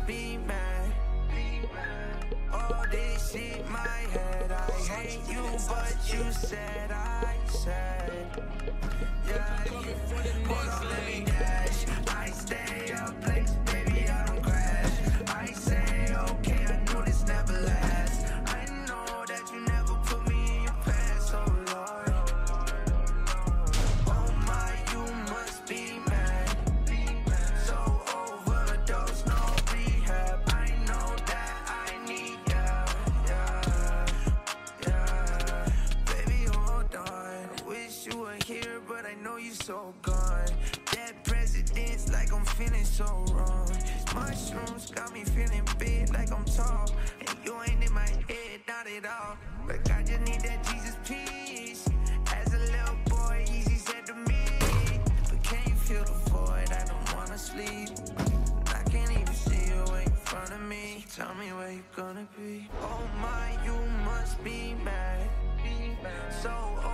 be mad. All this shit in my head, I hate you, but you said I said, yeah. Hold on, let me dash. I stay up late, baby, I don't crash. I say okay, I know this never lasts. I know that you never put me in your past, oh Lord. Oh my, you must be mad. So overdose, no rehab. I know that I need yeah. Baby, hold on. Wish you were here, but I know you so gone. Dead presidents, like I'm feeling so wrong. These mushrooms got me feeling big, like I'm tall. And you ain't in my head, not at all. But I just need that Jesus peace. As a little boy, easy said to me, but can you feel the void? I don't wanna sleep. I can't even see you in front of me. Tell me where you gonna be. Oh my, you must be mad. So